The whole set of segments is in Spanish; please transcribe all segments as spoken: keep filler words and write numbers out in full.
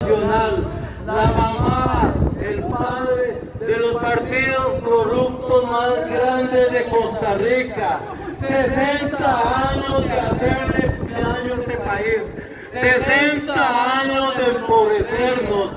nacional, la mamá, el padre de los partidos corruptos más grandes de Costa Rica. sesenta años de hacerle daño a este país, sesenta años de empobrecernos.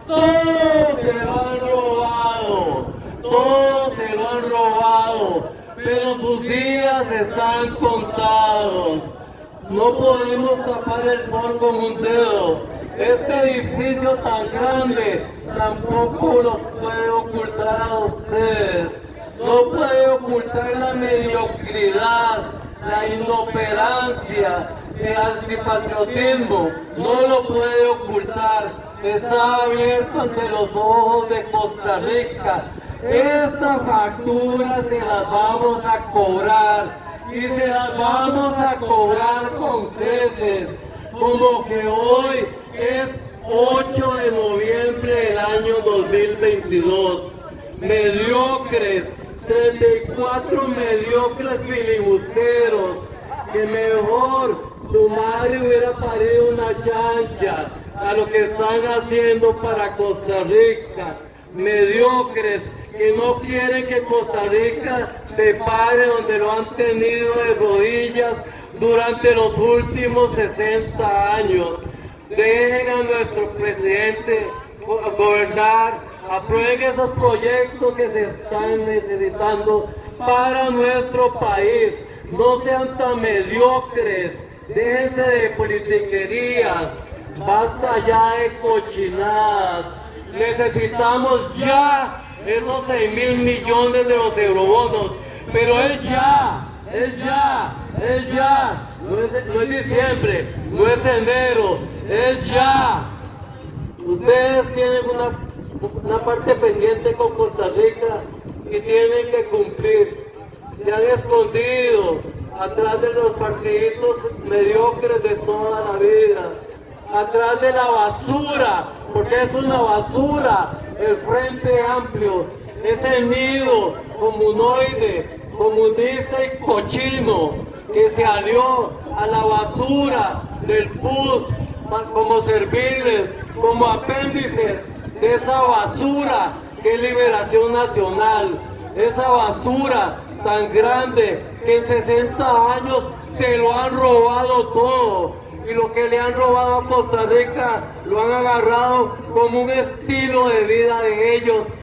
Todo se lo han robado, todo se lo han robado, pero sus días están contados. No podemos tapar el sol con un dedo. Este edificio tan grande tampoco lo puede ocultar a ustedes. No puede ocultar la mediocridad, la inoperancia, el antipatriotismo. No lo puede ocultar. Está abierto ante los ojos de Costa Rica. Estas facturas se las vamos a cobrar y se las vamos a cobrar con creces, como que hoy es ocho de noviembre del año dos mil veintidós. Mediocres, treinta y cuatro mediocres filibusteros, que mejor su madre hubiera parido una chancha a lo que están haciendo para Costa Rica. Mediocres que no quieren que Costa Rica se pare donde lo han tenido de rodillas durante los últimos sesenta años. Dejen a nuestro presidente gobernar, aprueben esos proyectos que se están necesitando para nuestro país. No sean tan mediocres, déjense de politiquerías, basta ya de cochinadas. Necesitamos ya esos seis mil millones de los eurobonos, pero es ya, es ya, es ya, no es, no es diciembre, no es enero, es ya. Ustedes tienen una, una parte pendiente con Costa Rica y tienen que cumplir. Se han escondido atrás de los partiditos mediocres de toda la vida, atrás de la basura, porque es una basura el Frente Amplio, ese nido comunoide, comunista y cochino que se alió a la basura del P U S como serviles, como apéndices de esa basura que es Liberación Nacional, esa basura tan grande que en sesenta años se lo han robado todo. Y lo que le han robado a Costa Rica lo han agarrado como un estilo de vida de ellos